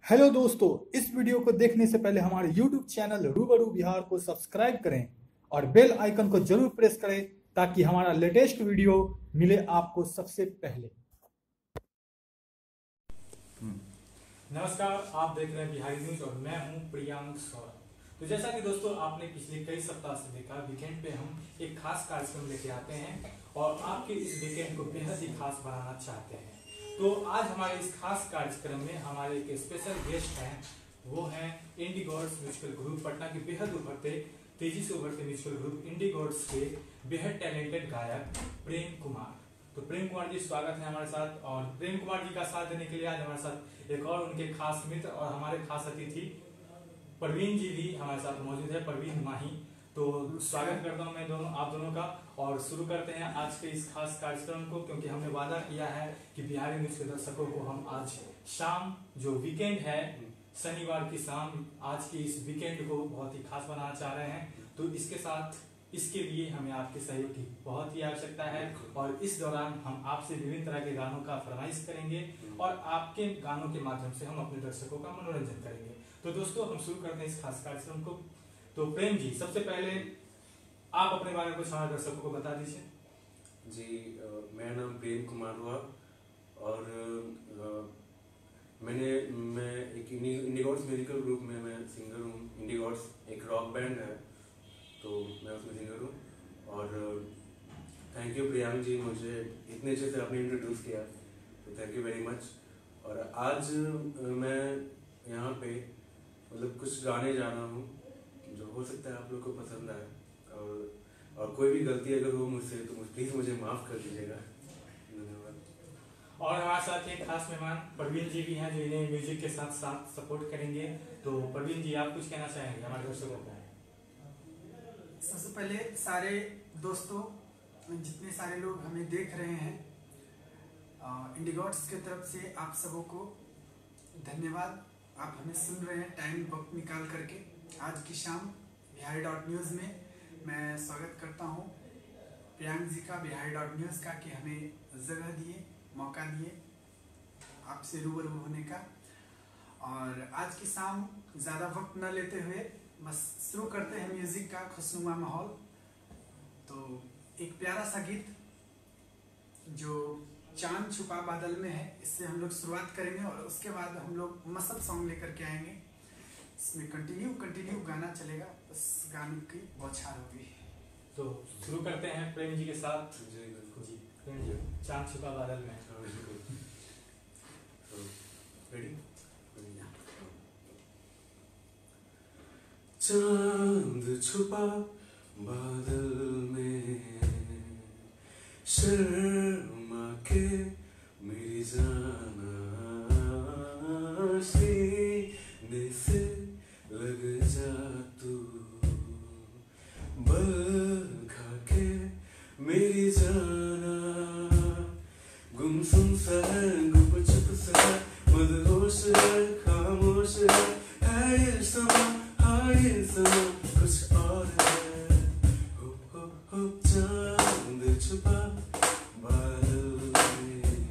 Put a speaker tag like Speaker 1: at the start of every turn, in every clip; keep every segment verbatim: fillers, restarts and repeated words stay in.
Speaker 1: Hello दोस्तों, इस video को देखने से पहले हमारे यूट्यूब चैनल रूबरू बिहार को सब्सक्राइब करें और बेल आइकन को जरूर प्रेस करें ताकि हमारा लेटेस्ट वीडियो मिले आपको सबसे पहले।
Speaker 2: नमस्कार, आप देख रहे हैं बिहारी न्यूज और मैं हूं प्रियांक सौरभ। तो जैसा कि दोस्तों आपने पिछले कई सप्ताह से देखा, वीकेंड पे हम एक खास कार्यक्रम लेके आते हैं और आपके इस वीकेंड को बेहद ही खास बनाना चाहते हैं। तो आज हमारे इस खास कार्यक्रम में हमारे एक स्पेशल गेस्ट हैं, वो हैं इंडिगॉड्स म्यूजिकल ग्रुप पटना के बेहद उभरते तेजी से उभरते म्यूजिकल ग्रुप इंडिगॉड्स के बेहद टैलेंटेड गायक प्रेम कुमार। तो प्रेम कुमार जी स्वागत है हमारे साथ। और प्रेम कुमार जी का साथ देने के लिए आज हमारे साथ एक और उनके खास मित्र और हमारे खास अतिथि परवीन जी भी हमारे साथ मौजूद है, परवीन माही। तो स्वागत करता हूं मैं दोनों आप दोनों का और शुरू करते हैं आज के इस खास कार्यक्रम को, क्योंकि हमने वादा किया है कि बिहारी न्यूज के दर्शकों को हम आज शाम जो वीकेंड है शनिवार की शाम आज की इस वीकेंड को बहुत ही खास बनाना चाह रहे हैं। तो इसके साथ इसके लिए हमें आपके सहयोग की बहुत ही आवश्यकता है और इस दौरान हम आपसे विभिन्न तरह के गानों का फरमाइश करेंगे और आपके गानों के माध्यम से हम अपने दर्शकों का मनोरंजन करेंगे। तो दोस्तों हम शुरू करते हैं इस खास कार्यक्रम को। तो प्रेम जी, सबसे पहले आप अपने बारे में कुछ हमारे दर्शकों को बता दीजिए।
Speaker 3: जी, आ, मेरा नाम प्रेम कुमार हुआ और आ, मैंने मैं एक इंडिगॉड्स म्यूजिकल ग्रुप में मैं सिंगर हूँ। इंडिगॉड्स एक रॉक बैंड है, तो मैं उसमें सिंगर हूँ। और थैंक यू प्रियांक जी, मुझे इतने अच्छे से आपने इंट्रोड्यूस किया, तो थैंक यू वेरी मच। और आज मैं यहाँ पे मतलब कुछ गाने जा रहा हूँ जो हो सकता है आप लोग को पसंद आए, और और कोई भी गलती अगर हो मुझसे तो प्लीज मुझे माफ कर दीजिएगा। धन्यवाद।
Speaker 2: और हमारे साथ एक खास मेहमान परवीन जी भी हैं जो इन्हें म्यूजिक के साथ साथ सपोर्ट करेंगे। तो परवीन जी, आप कुछ कहना चाहेंगे हमारे दर्शकों को?
Speaker 4: सबसे पहले सारे दोस्तों, जितने सारे लोग हमें देख रहे हैं, इंडिगॉड्स की तरफ से आप सबों को धन्यवाद। आप हमें सुन रहे हैं टाइम वक्त निकाल करके। आज की शाम बिहारी डॉट न्यूज़ में मैं स्वागत करता हूं प्रियांक जी का, बिहारी डॉट न्यूज़ का, कि हमें जगह दिए, मौका दिए आपसे रूबरू होने का। और आज की शाम ज़्यादा वक्त न लेते हुए बस शुरू करते हैं म्यूज़िक का खुशनुमा माहौल। तो एक प्यारा सा गीत जो चांद छुपा बादल में है, इससे हम लोग शुरुआत करेंगे और उसके बाद हम लोग मसल सॉन्ग लेकर के आएंगे। इसमें कंटिन्यू कंटिन्यू गाना चलेगा, बस गाने की बौछार होगी।
Speaker 2: तो शुरू करते हैं प्रेम जी के साथ।
Speaker 3: जी
Speaker 2: जी प्रेम जी, चांद छुपा बादल में।
Speaker 3: रेडी? चांद छुपा बादल में शर्मा के मेरी जाना सीने से लग जा तू, बल खा के मेरी जाना, गुमसुम सा है, गुप चुप सा है, मदहोश है, खामोश है, है ये समा, हाँ ये समा कुछ और है। हो हो हो चांद छुपा बादल में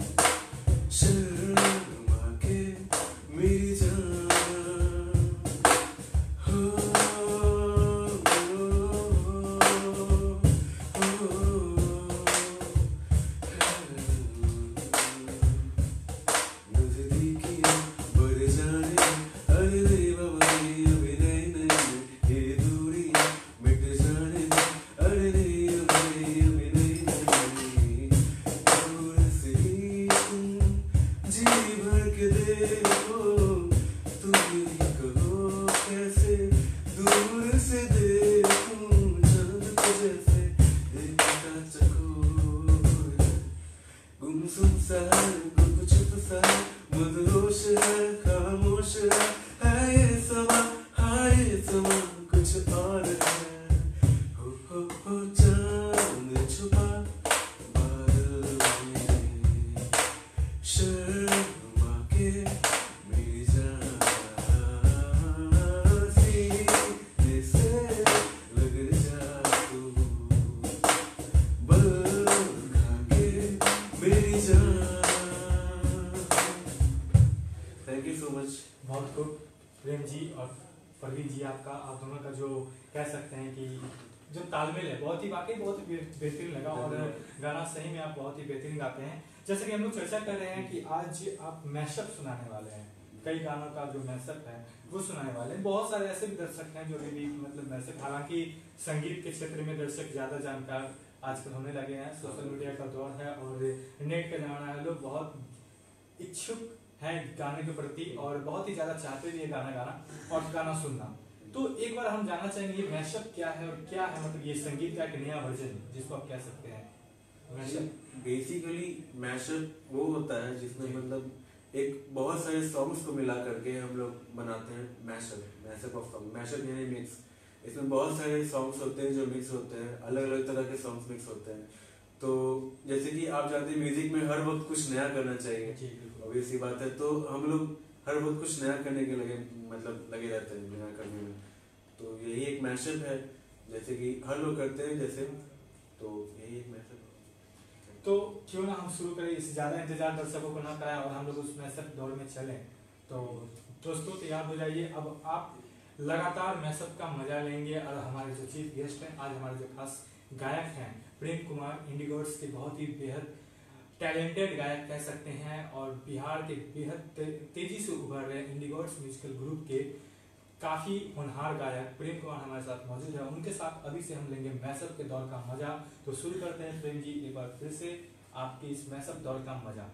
Speaker 3: शर्मा के मेरी जान, हो नजदीकियां बढ़ जाने, अरे रे बाबा रे, अभी नहीं नहीं ये दूरियां मिट जाने, अरे रे अभी अभी नहीं नहीं दूर से ही तुम जी भर के देखो, तुम मेरी कहो कैसे दूर से देखूं, चांद को जैसे देखता चकोर, गुमसुम सा है, गुप चुप सा है, मदहोश है, खामोश है, है ये समा, हाँ ये समा कुछ और है। हो हो हो चांद छुपा बादल में शर्मा के थैंक यू सो मच।
Speaker 2: बहुत खूब। प्रेम जी और प्रवीण जी, आपका आप दोनों का जो कह सकते हैं कि जो तालमेल है बहुत ही वाकई बहुत ही बेहतरीन लगा और गाना सही में आप बहुत ही बेहतरीन गाते हैं। जैसे कि हम लोग चर्चा कर रहे हैं कि आज आप मैशअप सुनाने वाले हैं, कई गानों का जो मैशअप है वो सुनाने वाले हैं। बहुत सारे ऐसे भी दर्शक हैं जो अभी भी मतलब मैशअप, हालांकि संगीत के क्षेत्र में दर्शक ज्यादा जानकार आजकल होने लगे हैं, सोशल मीडिया का दौर है और नेट का जमाना है, लोग बहुत इच्छुक हैं गाने के प्रति और बहुत ही ज्यादा चाहते भी है गाना गाना और गाना सुनना। तो एक बार हम जानना चाहेंगे ये मैशअप क्या है और क्या है, मतलब ये संगीत का एक नया वर्जन जिसको आप कह सकते हैं मैशअप।
Speaker 3: बेसिकली मैशअप वो होता है जिसमें मतलब एक बहुत सारे सॉन्ग्स को मिला करके हम लोग बनाते हैं mashup, mashup of song, mashup यानी मिक्स। इसमें बहुत सारे सॉन्ग्स होते हैं जो मिक्स होते हैं, अलग अलग तरह के सॉन्ग्स मिक्स होते हैं। तो जैसे कि आप जानते हैं म्यूजिक में हर वक्त कुछ नया करना चाहिए, ऑब्वियस सी बात है। तो हम लोग हर वक्त कुछ नया करने के लगे मतलब लगे रहते हैं नया करने में। तो यही एक मैशअप है, जैसे कि हर लोग करते हैं जैसे, तो यही एक मैशअप।
Speaker 2: तो क्यों ना हम शुरू करें, इस ज्यादा इंतजार दर्शकों को ना कराएं और हम लोग उस मैशअप दौर में चलें। तो दोस्तों तैयार हो जाइए, अब आप लगातार मैशअप का मजा लेंगे। और हमारे जो चीफ गेस्ट हैं आज, हमारे जो खास गायक हैं प्रेम कुमार, इंडिगोट्स के बहुत ही बेहद टैलेंटेड गायक कह सकते हैं और बिहार के बेहद ते, तेजी से उभर रहे इंडिगोट्स म्यूजिकल ग्रुप के काफी होनहार गायक प्रेम कुमार हमारे साथ मौजूद है। उनके साथ अभी से हम लेंगे मैशअप के दौर का मजा। तो शुरू करते हैं प्रेम जी, एक बार फिर से आपके इस मैशअप दौर का मजा।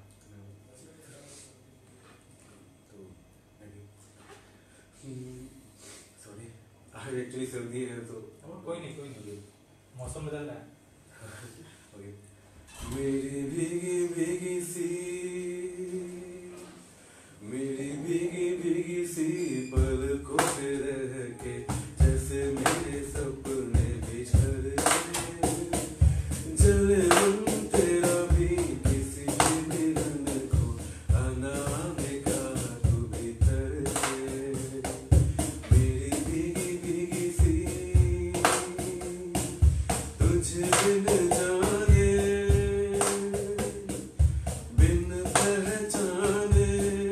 Speaker 3: सॉरी आज एक्चुअली सर्दी है तो
Speaker 2: कोई नहीं कोई नहीं, मौसम बदल रहा है।
Speaker 3: मेरी भीगी भीगी सी, मेरी भीगी भीगी सी पलकों से रह के जैसे मेरे सपने बिछड़ गए, जले मन तेरा भी किसी मिलन को अनामे का तू भीतर से। मेरी भीगी भीगी सी तुझे बिन जाने बिन पहचाने,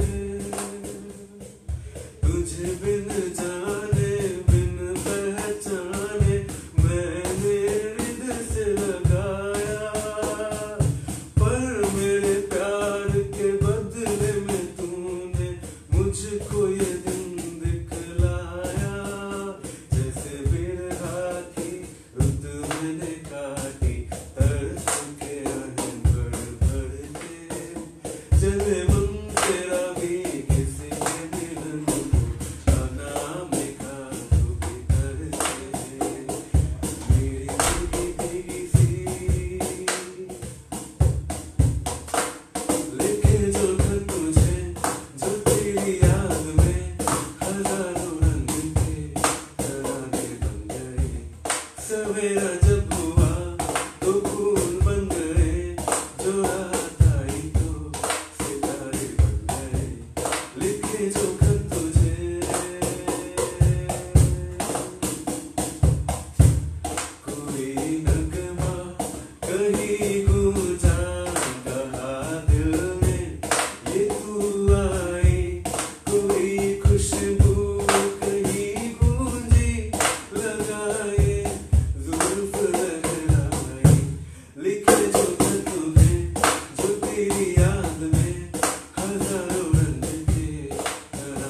Speaker 3: तुझे बिन जाने बिन पहचाने मैंने हृदय से लगाया, पर मेरे प्यार के बदले में तूने मुझको ये दिन दिखलाया। जैसे बिरहा की रुत मैंने काटी, तरस के आहन भर भर के, जले मन तेरा भी किसी के मिलन को अनामे का तू भीतर से। मेरी भीगी भीगी सी लिखे जो खत तुझे, जो तेरी याद में हजारों रंग के तराने बन गए। सवेरा जब हुआ तो फूल बन गए, जो रात आई तो सितारे बन गए। लिखे जो खत तुझे, कोई नगमा कहीं गूंजा कहा दिल में ये तू आई, कोई खुशबू कहीं गूंजी लगाए जुल्फ लगाई। लिखे जो खत तुझे, जो तेरी याद में हजारों रंग के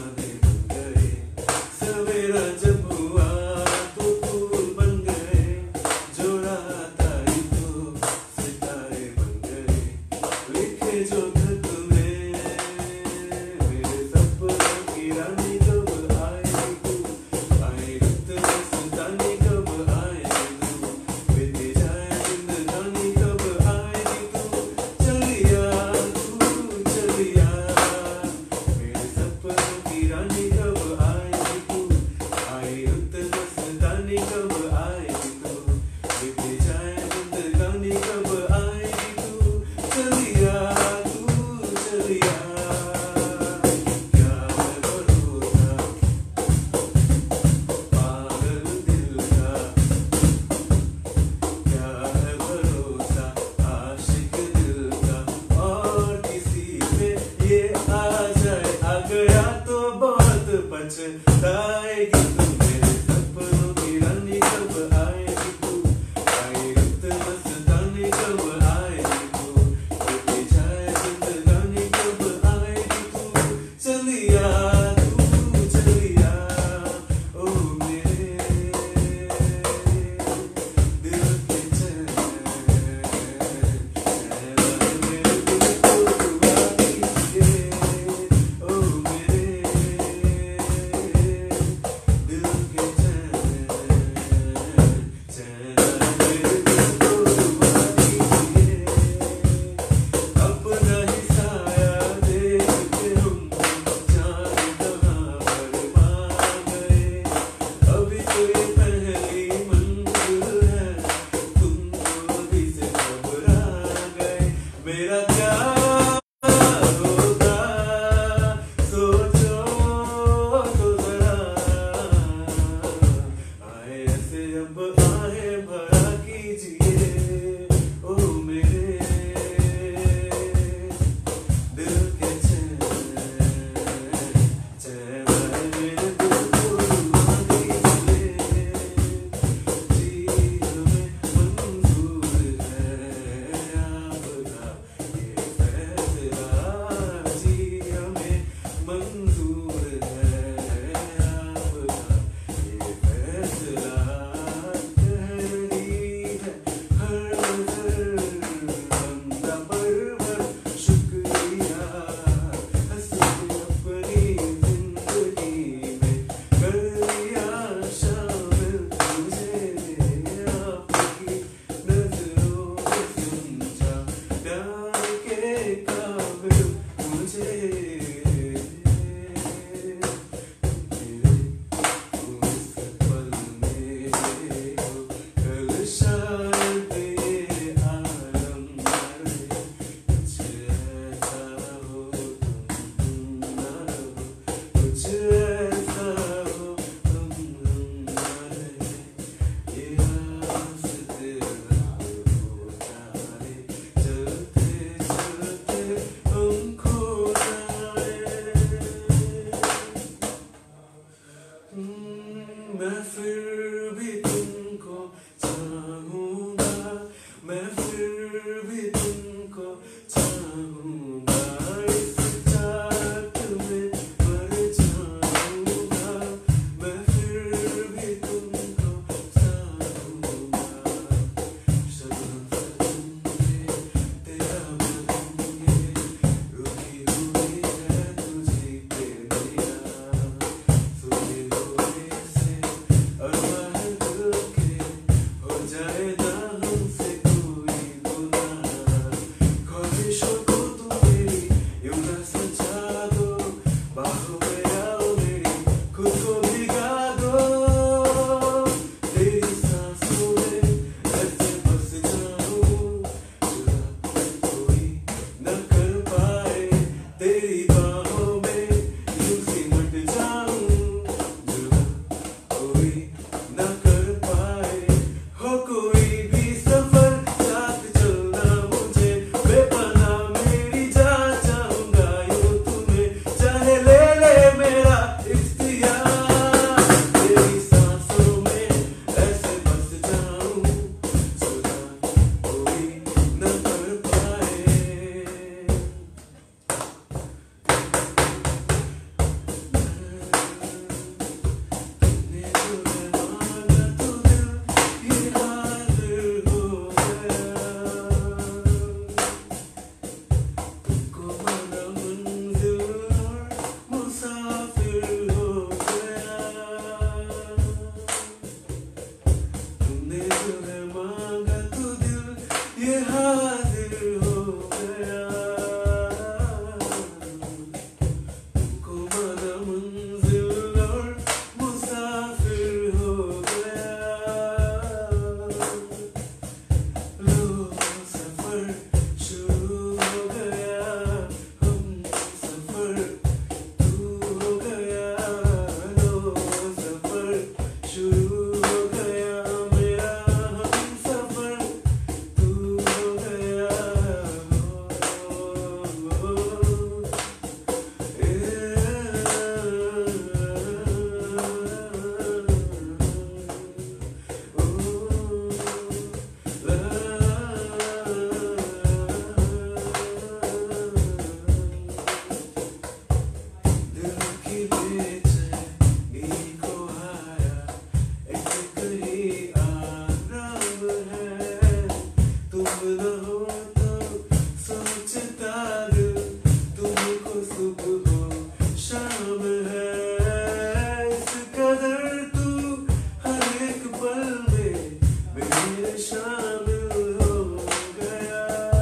Speaker 3: सुबह हो शाम है, इस कदर तू हर एक पल में मेरे शामिल हो गया।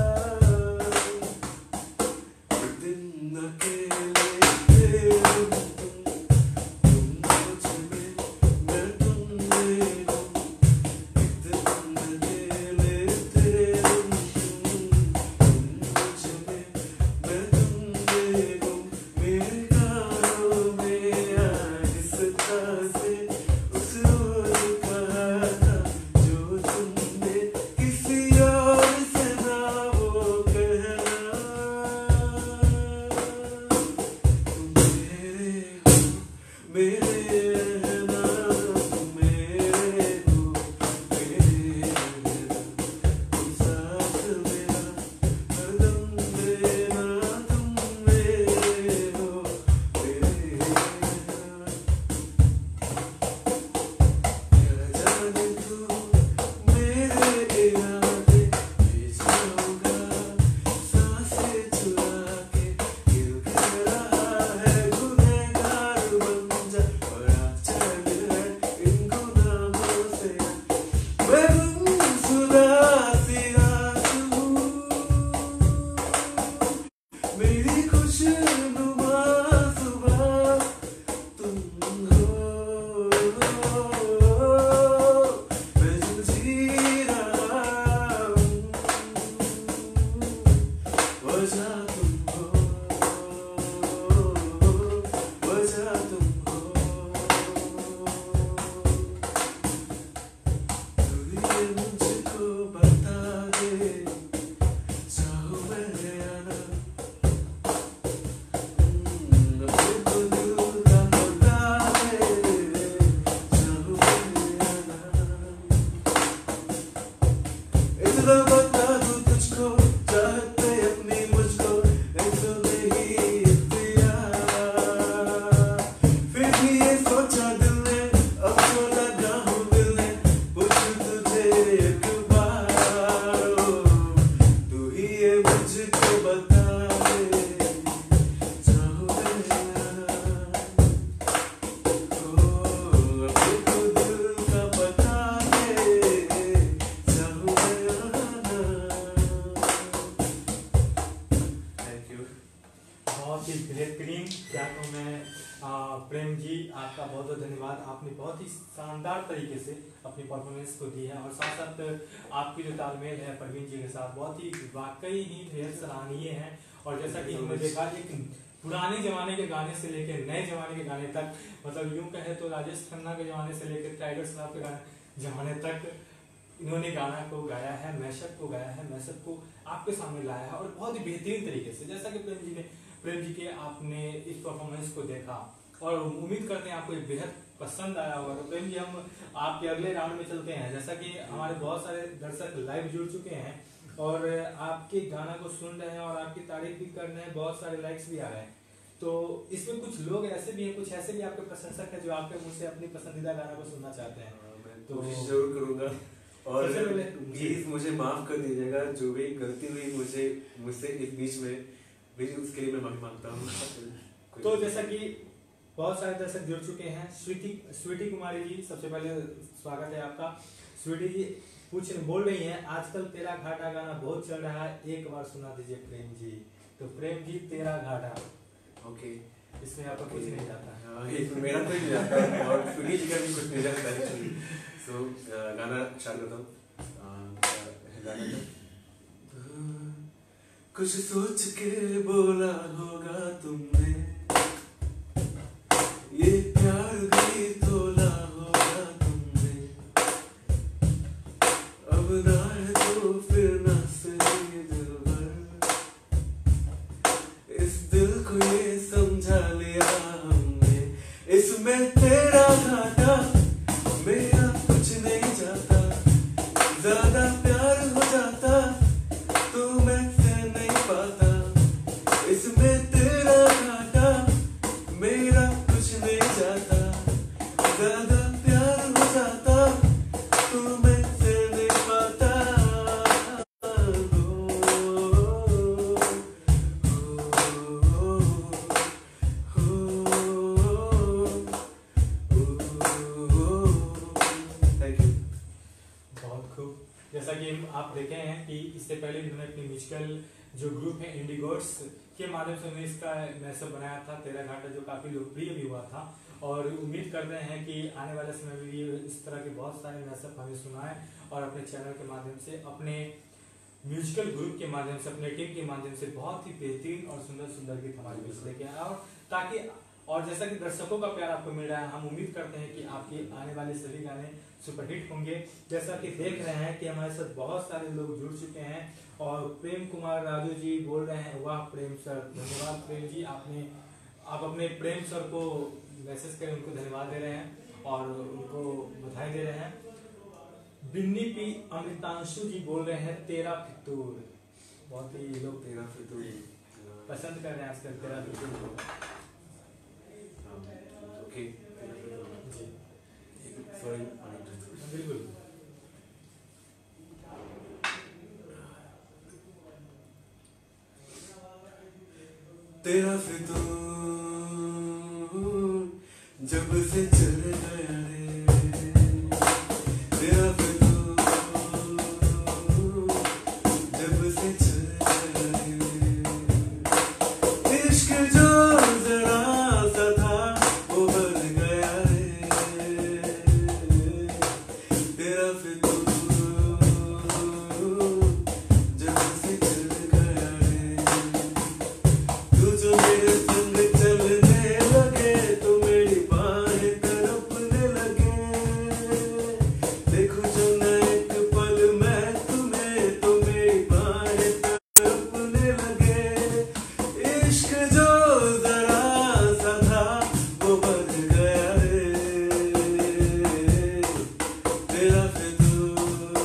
Speaker 3: हर दिन अकेले थे तुम, तुम मुझ में मैं तुम में हूँ। एक दिन अकेले थे तुम, तुम मुझ में मैं तुम में हूँ। मेरे गानों में आज इस तरह से उस रोज कहा था जो तुमने किसी और से ना वो कहना। तुम मेरे हो, मेरे रहना, तुम मेरे हो, मेरे रहना, तुम साथ मेरा हरदम देना, तुम मेरे हो, मेरे रहना। क्या जाने तू मेरे इरादे ले जाओगा, सांसें चुरा के गिर गिर रहा है गुनहगार बन जा, बड़ा चैन है इन गुनाहों से। मैं गुमशुदा सी आंसू हूँ, मेरी खुशनुमा सुबह तुम हो। मैं जो जी रहा हूँ वजह तुम हो, वजह तुम हो। तू ये मुझको बता दे, चाहूँ मैं या ना। अपने को दिल का बता दे, चाहूँ मैं या ना। इतना बता दूँ तुझको, चाहते अपनी मुझको एक तो नहीं इख्तियार। फिर भी ये सोचा दिल ने, अब तो लगा हूँ दिल ने, पूछूं तुझे एक बार। ओ, तू ही ये मुझको बता दे, चाहूँ मैं या ना। ओ, अपने को दिल का बता दे, चाहूँ मैं या ना। Thank you.
Speaker 2: बहुत ही बेहतरीन। क्या कहूँ मैं, आ, प्रेम जी आपका बहुत बहुत धन्यवाद। आपने बहुत ही शानदार तरीके से अपनी परफॉर्मेंस को दी है और साथ साथ आपकी जो तालमेल है प्रवीण जी के साथ बहुत ही वाकई ही ढेर सराहनीय है। और जैसा कि हमने देखा एक पुराने जमाने के गाने से लेकर नए जमाने के गाने तक, मतलब यूं कहे तो राजेश खन्ना के जमाने से लेकर टाइगर श्रॉफ के गाने जमाने तक इन्होंने गाना को गाया है, मैशअप को गाया है, मैशअप को आपके सामने लाया है और बहुत ही बेहतरीन तरीके से। जैसा कि प्रेम जी ने प्रेम जी के आपने इस परफॉर्मेंस को देखा और उम्मीद करते हैं आपको ये बेहद पसंद आया होगा। तो प्रेम जी हम आपके अगले राउंड में चलते हैं। जैसा कि हमारे बहुत सारे दर्शक लाइव जुड़ चुके हैं और आपके गाना को सुन रहे हैं और आपकी तारीफ भी कर रहे हैं, बहुत सारे लाइक्स भी आ रहे हैं। तो इसमें कुछ लोग ऐसे भी हैं, कुछ ऐसे भी आपके प्रशंसक हैं जो आपके मुझ से अपनी पसंदीदा गाना को सुनना चाहते हैं।
Speaker 3: मैं
Speaker 2: तो-
Speaker 3: कोशिश जरूर करूंगा और
Speaker 2: सबसे पहले-
Speaker 3: प्लीज मुझे माफ कर दीजिएगा, जो भी गलती हुई मुझे मुझसे इस बीच में, प्लीज उसके लिए मैं माफी मांगता हूँ।
Speaker 2: तो जैसा कि बहुत सारे दर्शक जुड़ चुके हैं, स्वीटी स्वीटी कुमारी जी सबसे पहले स्वागत है आपका। स्वीटी जी पूछ बोल रही हैं, आजकल तेरा घाटा गाना बहुत चल रहा है, एक बार सुना दीजिए प्रेम जी। तो प्रेम जी तेरा घाटा,
Speaker 3: ओके,
Speaker 2: इसमें आपका कुछ नहीं जाता है।
Speaker 3: हाँ, ये मेरा कोई नहीं जाता है और सुनी जी का भी कुछ नहीं जाता है एक्चुअली। सो गाना स्टार्ट करता हूँ। अ, गाना का कुछ सोच के बोला होगा तुमने, ये प्यार भी तोला होगा तुमने, अब ना है तो फिर ना सही दिलबर, इस दिल को ये समझा लिया हमने, इसमें तेरा घाटा मेरा कुछ नहीं जाता, ज्यादा प्यार हो जाता तो मैं सह नहीं पाता, इसमें तेरा घाटा मेरा कुछ नहीं जाता, ज्यादा प्यार हो जाता तो मैं सह नहीं पाता। हो, हो, हो,
Speaker 2: इससे पहले भी उन्होंने अपनी म्यूजिकल जो ग्रुप है इंडिगोट्स के माध्यम से उन्होंने इसका मैसेज बनाया था तेरा घाटा, जो काफी लोकप्रिय भी हुआ था। और उम्मीद कर रहे हैं कि आने वाले समय में भी इस तरह के बहुत सारे मैसेज हमें सुनाए और अपने चैनल के माध्यम से, अपने म्यूजिकल ग्रुप के माध्यम से, अपने टीम के माध्यम से बहुत ही बेहतरीन और सुंदर सुंदर गीत हमारे बीच लेके आए। और ताकि और जैसा कि दर्शकों का प्यार आपको मिल रहा है, हम उम्मीद करते हैं कि आपके आने वाले सभी गाने सुपरहिट होंगे। जैसा कि देख रहे हैं कि हमारे साथ बहुत सारे लोग जुड़ चुके हैं और प्रेम कुमार राजू जी बोल रहे हैं, वाह प्रेम सर, धन्यवाद प्रेम जी, आपने आप अपने प्रेम सर को मैसेज कर उनको धन्यवाद दे रहे हैं और उनको बधाई दे रहे हैं। बिन्नी पी अमृतांशु जी बोल रहे हैं तेरा फितूर, बहुत ही लोग
Speaker 3: तेरा फितूर
Speaker 2: पसंद कर रहे हैं आजकल तेरा फितूर को।
Speaker 3: ओके
Speaker 2: जी
Speaker 3: सॉरी
Speaker 2: बिल्कुल।
Speaker 3: तेरा फितूर जब से चल गया रे, तेरा फितूर जब से चल गया रे, इश्क जो जरा सा था वो बन गया रे, तेरा फितूर जब से चल गया रे, तू जो मेरे संग चलने लगे तो मेरी बाहें तड़पने लगे, देखो जो न एक पल मैं तुम्हें तो मेरी बाहें तड़पने लगे, इश्क जो जरा सा था वो बढ़ गया रे, तेरा फितूर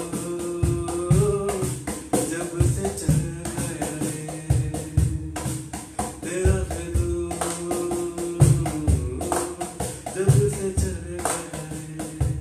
Speaker 3: जब से चल गया रे, तेरा फितूर जब से चल गया रे।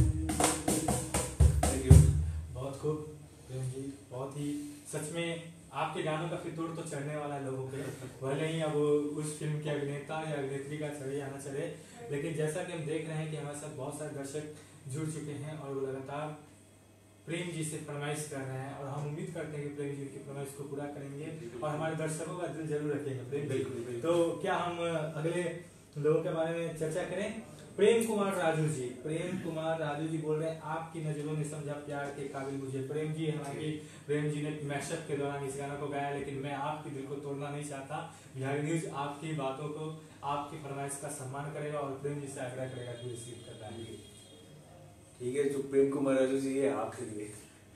Speaker 3: Thank you.
Speaker 2: बहुत खूब प्रेम जी, बहुत ही सच में आपके गानों का फितूर तो चढ़ने वाला है लोगों पे, भले ही अब उस फिल्म के अभिनेता या अभिनेत्री का चढ़े या ना चढ़े, लेकिन जैसा कि हम देख रहे हैं कि हमारे साथ बहुत सारे दर्शक जुड़ चुके हैं और वो लगातार प्रेम जी से फरमाइश कर रहे हैं और हम उम्मीद करते हैं कि प्रेम जी की फरमाइश को पूरा करेंगे और हमारे दर्शकों का दिल जरूर रखेंगे प्रेम जी।
Speaker 3: बिल्कुल, बिल्कुल।
Speaker 2: तो क्या हम अगले लोगों के बारे में चर्चा करें? प्रेम कुमार राजू जी, प्रेम कुमार राजू जी बोल रहे हैं आपकी नजरों ने समझा प्यार के काबिल मुझे। प्रेम जी, हालांकि प्रेम जी ने मैशअप के दौरान इस गाना को गाया, लेकिन मैं आपके दिल को तोड़ना नहीं चाहता। बिहार न्यूज आपकी बातों को, आपकी फरमाइश का सम्मान करेगा और प्रेम जी से आग्रह करेगा कि रिसीव करता है।
Speaker 3: ठीक है, जो प्रेम कुमार राजू जी है आपके लिए।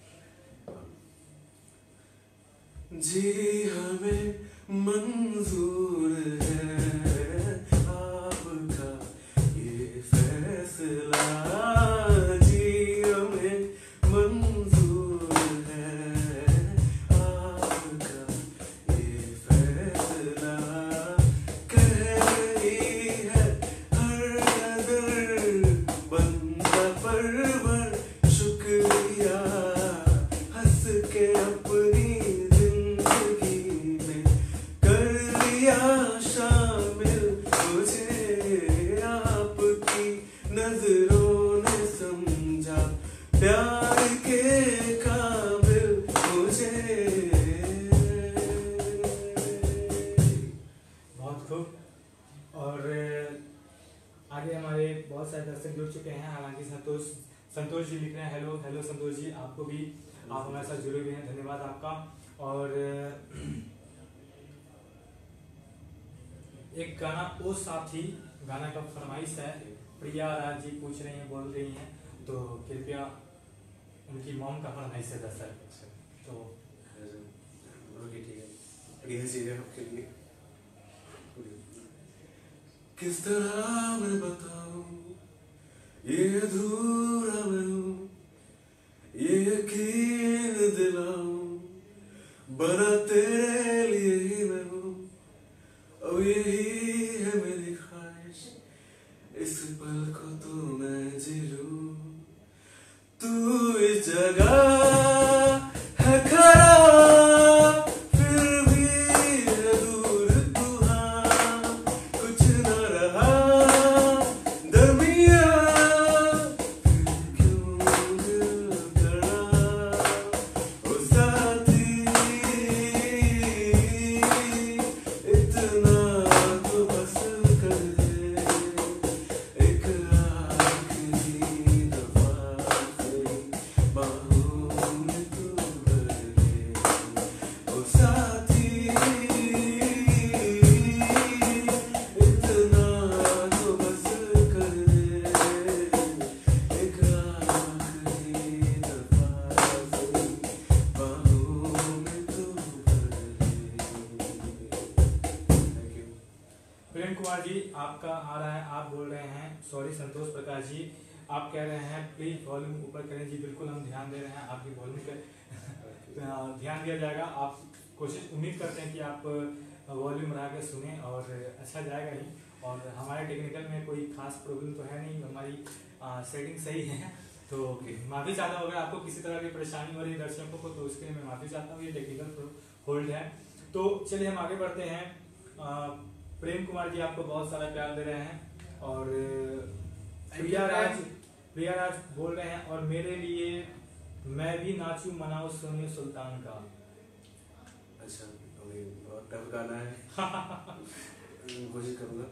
Speaker 3: जी हमें मंजूर है आपका ये फैसला, जी हमें मंजूर है आपका ये फैसला, कह रही है हर नजर बंदा परवर शुक्रिया, हंस के अपनी नजरों ने समझा प्यार के काबिल मुझे।
Speaker 2: बहुत खूब। और आगे हमारे बहुत सारे दर्शक जुड़ चुके हैं, हालांकि संतोष संतोष जी लिख रहे हैं हेलो हेलो संतोष जी, आपको भी आप हमारे साथ जुड़े हुए हैं, धन्यवाद आपका। और एक गाना ओ साथी गाना का फरमाइश है, प्रिया राज जी पूछ रही हैं, बोल रही हैं, तो कृपया उनकी मॉम का फरमाइश है दर्शक। तो
Speaker 3: ठीक है, प्रिया जी है आपके लिए। किस तरह मैं बताऊं ये अधूरा मैं हूं, ये यकीन दिलाऊं बना तेरे लिए ही मैं हूं, अब यही है मेरी ख्वाहिश इस पल को तो मैं जी लूं, तू इस जगह है खड़ा फिर भी है दूर तू, हाँ कुछ न रहा दरमिया, फिर क्यों दिल कड़ा ओ साथ
Speaker 2: प्रेम कुमार जी आपका आ रहा है, आप बोल रहे हैं सॉरी संतोष प्रकाश जी, आप कह रहे हैं प्लीज वॉल्यूम ऊपर करें। जी बिल्कुल हम ध्यान दे रहे हैं, आपकी वॉल्यूम पे ध्यान दिया जाएगा। आप कोशिश उम्मीद करते हैं कि आप वॉल्यूम बढ़ा के सुने और अच्छा जाएगा ही। और हमारे टेक्निकल में कोई खास प्रॉब्लम तो है नहीं, हमारी सेटिंग सही है। तो माफ़ी चाहता हूँ अगर आपको किसी तरह की परेशानी हो रही है दर्शकों को, तो उसके लिए मैं माफ़ी चाहता हूँ, ये टेक्निकल होल्ड है। तो चलिए हम आगे बढ़ते हैं। आ, प्रेम कुमार जी आपको बहुत सारा प्यार दे रहे हैं और प्रिया राज प्रिया राज बोल रहे हैं और मेरे लिए मैं भी नाचू मनाओ सोनिया सुल्तान का।
Speaker 3: अच्छा बहुत टफ गाना है, कोशिश करूँगा।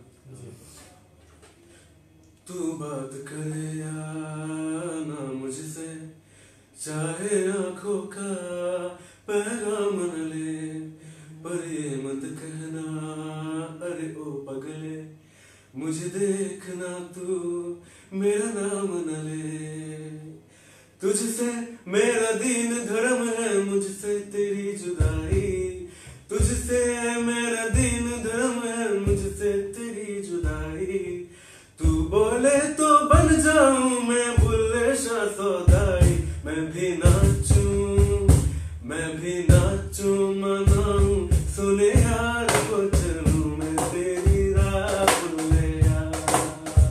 Speaker 3: तू बात करे या ना मुझसे, चाहे आंखों का पैगाम न ले, पर ये मत कहना अरे ओ पगले, मुझे देखना तू मेरा नाम न ले। तुझसे मेरा दीन धर्म है, मुझसे तेरी जुदाई, तुझसे मेरा दीन धर्म है, मुझसे तेरी जुदाई। तू बोले तो बन जाऊं मैं बुल्ले शाह सौदाई, मैं भी नाचूं मैं भी नाचूं मनाऊं सुने यार को चलूं मैं तेरी राह बुल्ले यार।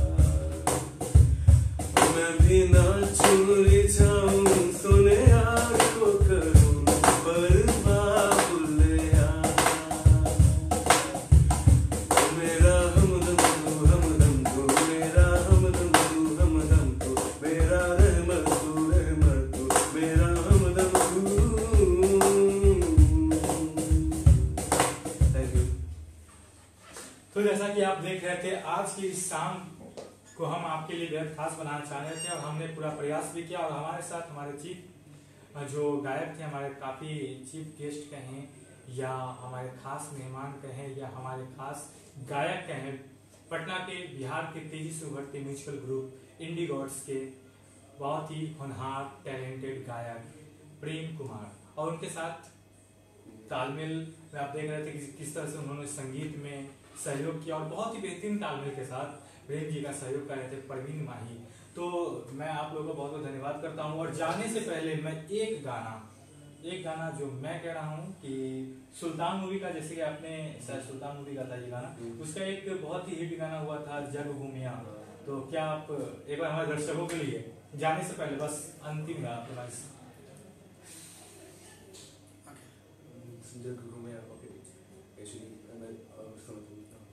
Speaker 3: मैं भी नाचूं रिझाऊं सुने यार को करूं परवाह बुल्ले यार। मेरा हमदम तू हमदम तू, मेरा हमदम तू हमदम तू, मेरा रहमत तू रहमत तू, मेरा हमदम तू। Thank you.
Speaker 2: तो जैसा कि आप देख रहे थे, आज की इस शाम को हम आपके लिए बेहद खास बनाना चाह रहे थे और हमने पूरा प्रयास भी किया। और हमारे साथ हमारे चीफ जो गायक थे, हमारे काफ़ी चीफ गेस्ट कहें या हमारे खास मेहमान कहें या हमारे खास गायक कहें, पटना के बिहार के तेजी से उभरते म्यूजिकल ग्रुप इंडी गॉड्स के बहुत ही होनहार टैलेंटेड गायक प्रेम कुमार, और उनके साथ तालमेल में आप देख रहे थे कि किस तरह से उन्होंने संगीत में सहयोग किया और बहुत ही बेहतरीन तालमेल के साथ प्रेम जी का सहयोग कर रहे थे परवीन माही। तो मैं आप लोगों को बहुत बहुत धन्यवाद करता हूं। और जाने से पहले मैं एक गाना एक गाना जो मैं कह रहा हूं कि सुल्तान मूवी का, जैसे कि आपने शायद सुल्तान मूवी का था ये गाना, उसका एक बहुत ही हिट गाना हुआ था जग घूमिया। तो क्या आप एक बार हमारे दर्शकों के लिए जाने से पहले बस अंतिम आपके पास
Speaker 3: जग घूमे एक्चुअली मैं समझ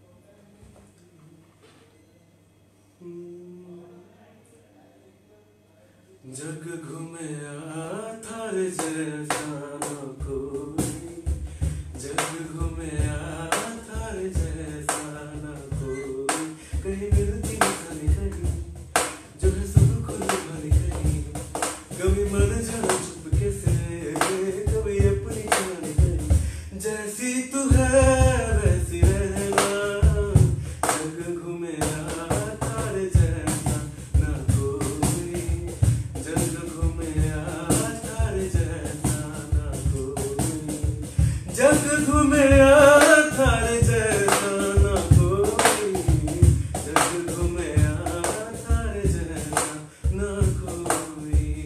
Speaker 3: जग घूमया थारे जैसा न कोई, जग घूमया थारे जैसा न कोई, कहीं मिलती नहीं कहीं जो है सब खुद भरी कहीं, कभी मन जाना चुपके से, कभी अपनी जाने कहीं, जैसी तू है वैसी रहना, जग घूमया थारे जैसा न कोई, जग घूमया थारे जैसा न कोई, जग घूमया थारे जैसा न कोई, जग घूमया थारे जैसा न कोई।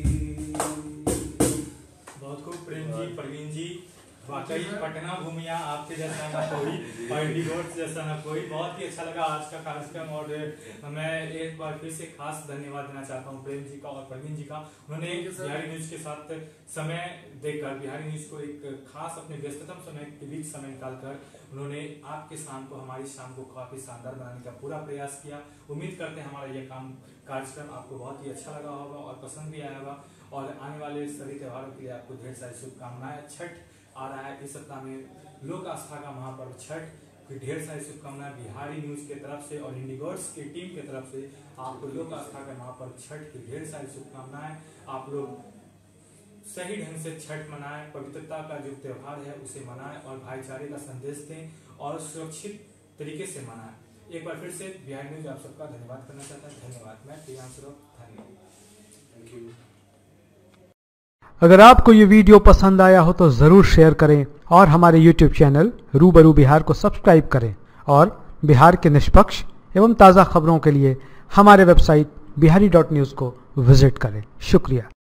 Speaker 2: बहुत खूब प्रेम जी, परवीन जी, वाकई पटना घूमिया आपके जैसा ना कोई और इंडी गॉड्स जैसा ना कोई। बहुत ही अच्छा लगा आज का कार्यक्रम और मैं एक बार फिर से खास धन्यवाद देना चाहता हूँ प्रेम जी का और परवीन जी का। उन्होंने बिहारी न्यूज के साथ समय देकर बिहारी न्यूज को एक खास अपने व्यस्ततम समय के बीच समय निकालकर उन्होंने आपके शाम को, हमारी शाम को काफी शानदार बनाने का पूरा प्रयास किया। उम्मीद करते हैं हमारा यह काम कार्यक्रम आपको बहुत ही अच्छा लगा होगा और पसंद भी आया होगा। और आने वाले सभी त्योहारों के लिए आपको ढेर सारी शुभकामनाएं। छठ आ रहा है इस सप्ताह में, लोक आस्था का महापर्व छठ की ढेर सारी शुभकामनाएं बिहारी न्यूज की तरफ से और इंडी गॉड्स की टीम की तरफ से आपको लोक आस्था का महापर्व छठ की ढेर सारी शुभकामनाएं। आप लोग सही ढंग से छठ मनाएं, पवित्रता का जो त्योहार है उसे मनाएं और भाईचारे का संदेश दें और सुरक्षित तरीके से मनाएं। एक बार फिर से बिहार न्यूज आप सबका धन्यवाद करना चाहता है। धन्यवाद। मैं प्रियांश श्रॉफ, धन्यवाद।
Speaker 3: Thank you.
Speaker 5: अगर आपको ये वीडियो पसंद आया हो तो ज़रूर शेयर करें और हमारे यूट्यूब चैनल रूबरू बिहार को सब्सक्राइब करें और बिहार के निष्पक्ष एवं ताज़ा खबरों के लिए हमारे वेबसाइट बिहारी डॉट न्यूज़ को विजिट करें। शुक्रिया।